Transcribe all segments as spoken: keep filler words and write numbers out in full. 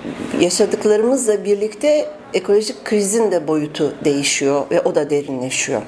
yaşadıklarımızla birlikte ekolojik krizin de boyutu değişiyor ve o da derinleşiyor.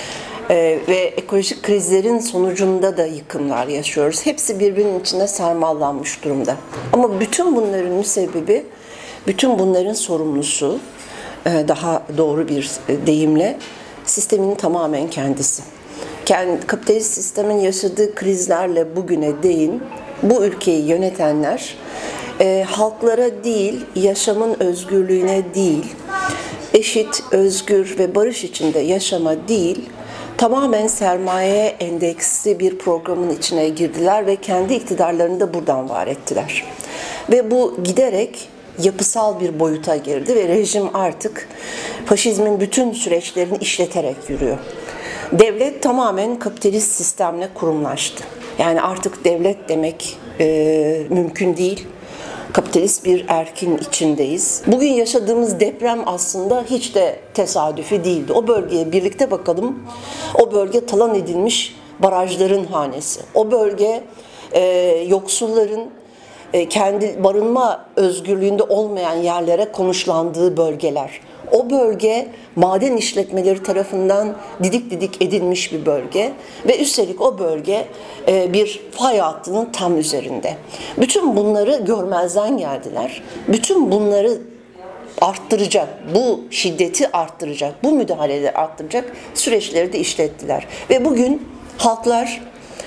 Ee, ve ekolojik krizlerin sonucunda da yıkımlar yaşıyoruz. Hepsi birbirinin içine sarmallanmış durumda. Ama bütün bunların müsebbibi, bütün bunların sorumlusu, daha doğru bir deyimle, sistemin tamamen kendisi. Kendi, kapitalist sistemin yaşadığı krizlerle bugüne değin bu ülkeyi yönetenler e, halklara değil, yaşamın özgürlüğüne değil, eşit, özgür ve barış içinde yaşama değil, tamamen sermayeye endeksli bir programın içine girdiler ve kendi iktidarlarını da buradan var ettiler. Ve bu giderek yapısal bir boyuta girdi ve rejim artık faşizmin bütün süreçlerini işleterek yürüyor. Devlet tamamen kapitalist sistemle kurumlaştı. Yani artık devlet demek e, mümkün değil. Kapitalist bir erkin içindeyiz. Bugün yaşadığımız deprem aslında hiç de tesadüfi değildi. O bölgeye birlikte bakalım. O bölge talan edilmiş barajların hanesi. O bölge e, yoksulların e, kendi barınma özgürlüğünde olmayan yerlere konuşlandığı bölgeler. O bölge maden işletmeleri tarafından didik didik edilmiş bir bölge ve üstelik o bölge bir fay hattının tam üzerinde. Bütün bunları görmezden geldiler. Bütün bunları arttıracak, bu şiddeti arttıracak, bu müdahaleleri arttıracak süreçleri de işlettiler. Ve bugün halklar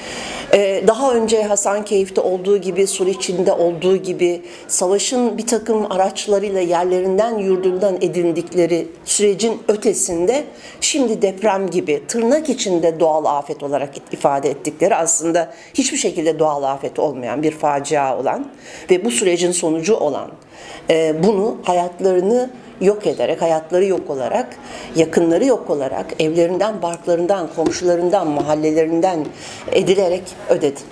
daha önce Hasankeyf'te olduğu gibi, Suriçi'nde olduğu gibi savaşın bir takım araçlarıyla yerlerinden, yurdundan edindikleri sürecin ötesinde şimdi deprem gibi tırnak içinde doğal afet olarak ifade ettikleri, aslında hiçbir şekilde doğal afet olmayan bir facia olan ve bu sürecin sonucu olan bunu hayatlarını yok ederek, hayatları yok olarak, yakınları yok olarak, evlerinden, barklarından, komşularından, mahallelerinden edilerek ödedi.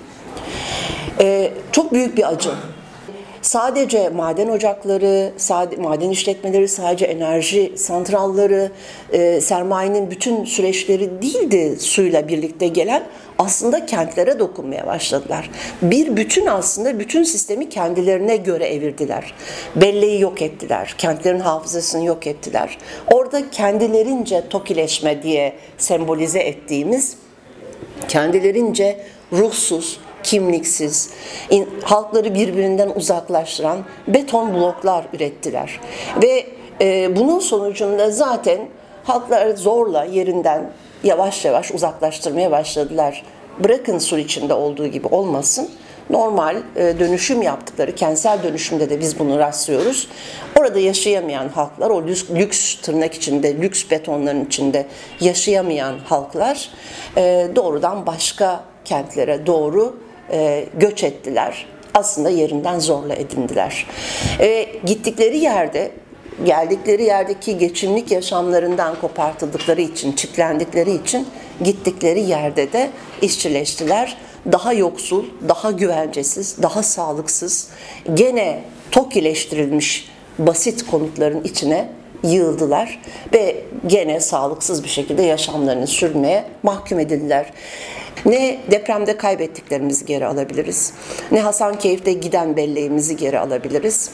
Ee, çok büyük bir acı. Sadece maden ocakları, sade, maden işletmeleri, sadece enerji santralları, e, sermayenin bütün süreçleri değildi suyla birlikte gelen, aslında kentlere dokunmaya başladılar. Bir bütün aslında bütün sistemi kendilerine göre evirdiler. Belleği yok ettiler, kentlerin hafızasını yok ettiler. Orada kendilerince TOKİleşme diye sembolize ettiğimiz, kendilerince ruhsuz, kimliksiz, halkları birbirinden uzaklaştıran beton bloklar ürettiler. Ve e, bunun sonucunda zaten halkları zorla yerinden yavaş yavaş uzaklaştırmaya başladılar. Bırakın Suriçi'nde olduğu gibi olmasın, normal e, dönüşüm yaptıkları, kentsel dönüşümde de biz bunu rastlıyoruz. Orada yaşayamayan halklar, o lüks, lüks tırnak içinde, lüks betonların içinde yaşayamayan halklar e, doğrudan başka kentlere doğru e, göç ettiler. Aslında yerinden zorla edindiler. E, gittikleri yerde, geldikleri yerdeki geçimlik yaşamlarından kopartıldıkları için, çitlendikleri için gittikleri yerde de işçileştiler. Daha yoksul, daha güvencesiz, daha sağlıksız, gene TOKİleştirilmiş basit konutların içine yığıldılar ve gene sağlıksız bir şekilde yaşamlarını sürmeye mahkum edildiler. Ne depremde kaybettiklerimizi geri alabiliriz, ne Hasankeyf'te giden belleğimizi geri alabiliriz,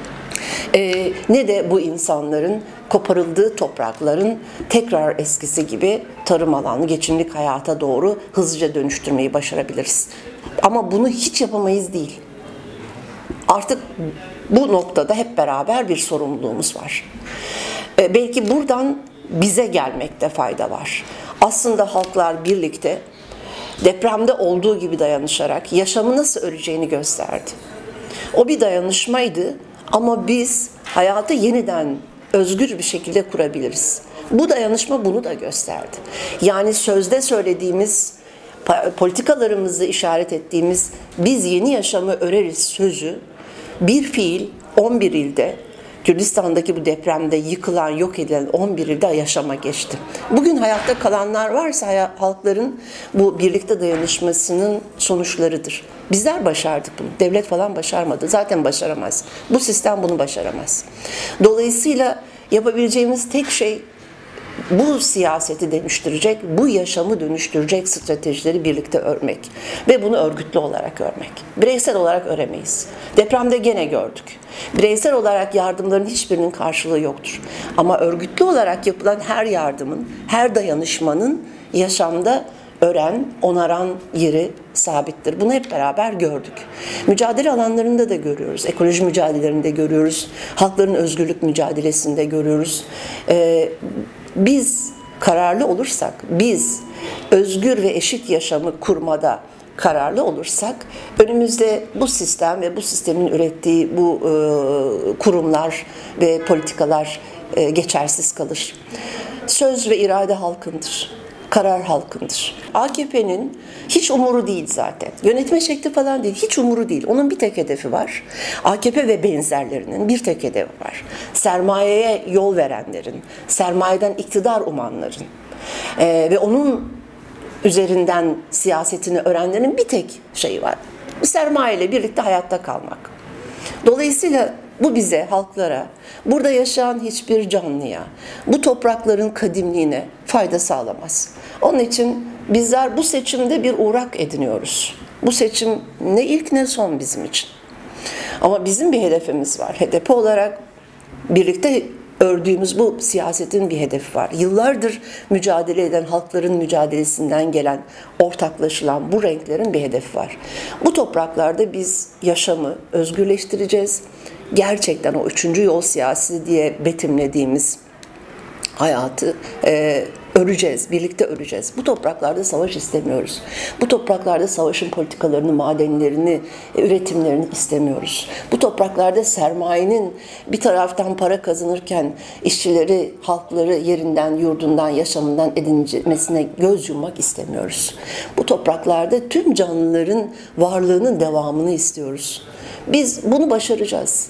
ee, ne de bu insanların koparıldığı toprakların tekrar eskisi gibi tarım alanı, geçimlik hayata doğru hızlıca dönüştürmeyi başarabiliriz. Ama bunu hiç yapamayız değil. Artık bu noktada hep beraber bir sorumluluğumuz var. Ee, belki buradan bize gelmekte fayda var. Aslında halklar birlikte depremde olduğu gibi dayanışarak yaşamı nasıl öreceğini gösterdi. O bir dayanışmaydı ama biz hayatı yeniden özgür bir şekilde kurabiliriz. Bu dayanışma bunu da gösterdi. Yani sözde söylediğimiz, politikalarımızı işaret ettiğimiz biz yeni yaşamı öreriz sözü bir fiil on bir ilde, Kürdistan'daki bu depremde yıkılan, yok edilen on bir ilde yaşama geçti. Bugün hayatta kalanlar varsa halkların bu birlikte dayanışmasının sonuçlarıdır. Bizler başardık bunu. Devlet falan başarmadı. Zaten başaramaz. Bu sistem bunu başaramaz. Dolayısıyla yapabileceğimiz tek şey bu siyaseti dönüştürecek, bu yaşamı dönüştürecek stratejileri birlikte örmek ve bunu örgütlü olarak örmek. Bireysel olarak öremeyiz. Depremde gene gördük. Bireysel olarak yardımların hiçbirinin karşılığı yoktur. Ama örgütlü olarak yapılan her yardımın, her dayanışmanın yaşamda ören, onaran yeri sabittir. Bunu hep beraber gördük. Mücadele alanlarında da görüyoruz. Ekoloji mücadelelerinde görüyoruz. Halkların özgürlük mücadelesinde görüyoruz. Ee, biz kararlı olursak, biz özgür ve eşit yaşamı kurmada kararlı olursak, önümüzde bu sistem ve bu sistemin ürettiği bu e, kurumlar ve politikalar e, geçersiz kalır. Söz ve irade halkındır. Karar halkındır. A K P'nin hiç umuru değil zaten. Yönetme şekli falan değil, hiç umuru değil. Onun bir tek hedefi var. A K P ve benzerlerinin bir tek hedefi var. Sermayeye yol verenlerin, sermayeden iktidar umanların ee, ve onun üzerinden siyasetini öğrenenlerin bir tek şeyi var. Sermayeyle birlikte hayatta kalmak. Dolayısıyla bu bize, halklara, burada yaşayan hiçbir canlıya, bu toprakların kadimliğine fayda sağlamaz. Onun için bizler bu seçimde bir uğrak ediniyoruz. Bu seçim ne ilk ne son bizim için. Ama bizim bir hedefimiz var. H D P olarak birlikte ördüğümüz bu siyasetin bir hedefi var. Yıllardır mücadele eden halkların mücadelesinden gelen, ortaklaşılan bu renklerin bir hedefi var. Bu topraklarda biz yaşamı özgürleştireceğiz. Gerçekten o üçüncü yol siyasi diye betimlediğimiz hayatı e, öreceğiz, birlikte öreceğiz. Bu topraklarda savaş istemiyoruz. Bu topraklarda savaşın politikalarını, madenlerini, üretimlerini istemiyoruz. Bu topraklarda sermayenin bir taraftan para kazanırken işçileri, halkları yerinden, yurdundan, yaşamından edinmesine göz yummak istemiyoruz. Bu topraklarda tüm canlıların varlığının devamını istiyoruz. Biz bunu başaracağız.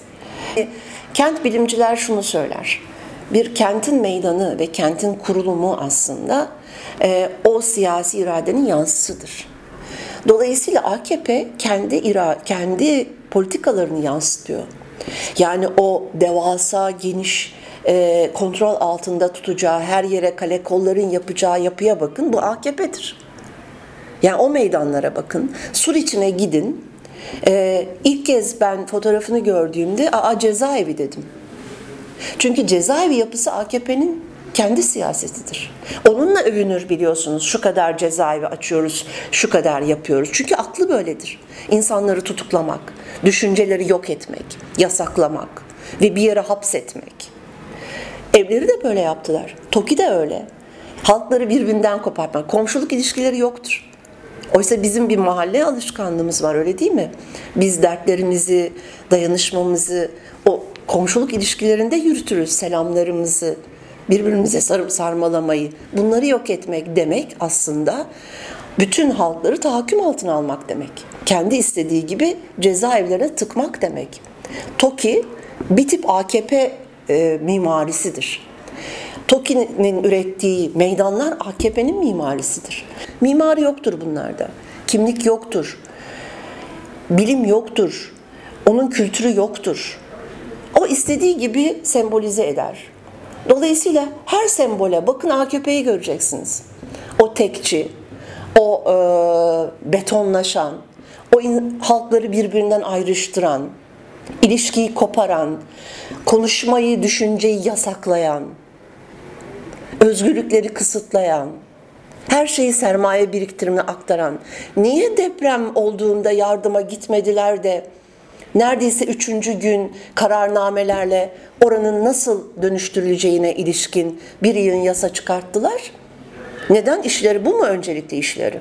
Kent bilimciler şunu söyler. Bir kentin meydanı ve kentin kurulumu aslında e, o siyasi iradenin yansısıdır. Dolayısıyla A K P kendi ira, kendi politikalarını yansıtıyor. Yani o devasa, geniş, e, kontrol altında tutacağı, her yere kale kolların yapacağı yapıya bakın. Bu A K P'dir. Yani o meydanlara bakın. Sur içine gidin. E, ilk kez ben fotoğrafını gördüğümde aa cezaevi dedim. Çünkü cezaevi yapısı A K P'nin kendi siyasetidir. Onunla övünür biliyorsunuz. Şu kadar cezaevi açıyoruz, şu kadar yapıyoruz. Çünkü aklı böyledir. İnsanları tutuklamak, düşünceleri yok etmek, yasaklamak ve bir yere hapsetmek. Evleri de böyle yaptılar. TOKİ de öyle. Halkları birbirinden kopartmak. Komşuluk ilişkileri yoktur. Oysa bizim bir mahalle alışkanlığımız var, öyle değil mi? Biz dertlerimizi, dayanışmamızı o komşuluk ilişkilerinde yürütürüz, selamlarımızı, birbirimize sarıp sarmalamayı. Bunları yok etmek demek aslında bütün halkları tahakküm altına almak demek. Kendi istediği gibi cezaevlerine tıkmak demek. TOKİ bir tip A K P e, mimarisidir. TOKİ'nin ürettiği meydanlar A K P'nin mimarisidir. Mimari yoktur bunlarda. Kimlik yoktur. Bilim yoktur. Onun kültürü yoktur. O istediği gibi sembolize eder. Dolayısıyla her sembole bakın, A K P'yi göreceksiniz. O tekçi, o e, betonlaşan, o in, halkları birbirinden ayrıştıran, ilişkiyi koparan, konuşmayı, düşünceyi yasaklayan, özgürlükleri kısıtlayan, her şeyi sermaye biriktirimine aktaran, niye deprem olduğunda yardıma gitmediler de neredeyse üçüncü gün kararnamelerle oranın nasıl dönüştürüleceğine ilişkin bir yığın yasa çıkarttılar? Neden? İşleri bu mu, öncelikli işleri?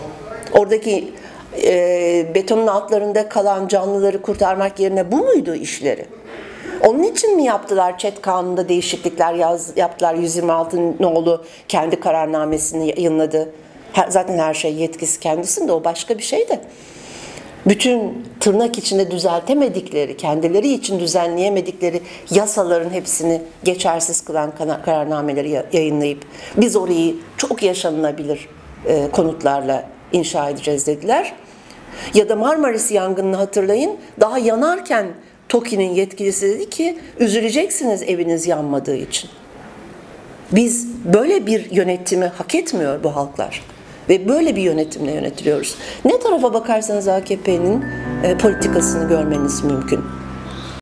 Oradaki e, betonun altlarında kalan canlıları kurtarmak yerine bu muydu işleri? Onun için mi yaptılar, ÇED kanununda değişiklikler yaz, yaptılar, yüz yirmi altı nolu kendi kararnamesini yayınladı. Her, zaten her şey yetkisi kendisinde, o başka bir şey de. Bütün tırnak içinde düzeltemedikleri, kendileri için düzenleyemedikleri yasaların hepsini geçersiz kılan kararnameleri yayınlayıp biz orayı çok yaşanılabilir konutlarla inşa edeceğiz dediler. Ya da Marmaris yangınını hatırlayın, daha yanarken TOKİ'nin yetkilisi dedi ki üzüleceksiniz eviniz yanmadığı için. Biz böyle bir yönetimi hak etmiyor bu halklar. Ve böyle bir yönetimle yönetiliyoruz. Ne tarafa bakarsanız A K P'nin e, politikasını görmeniz mümkün.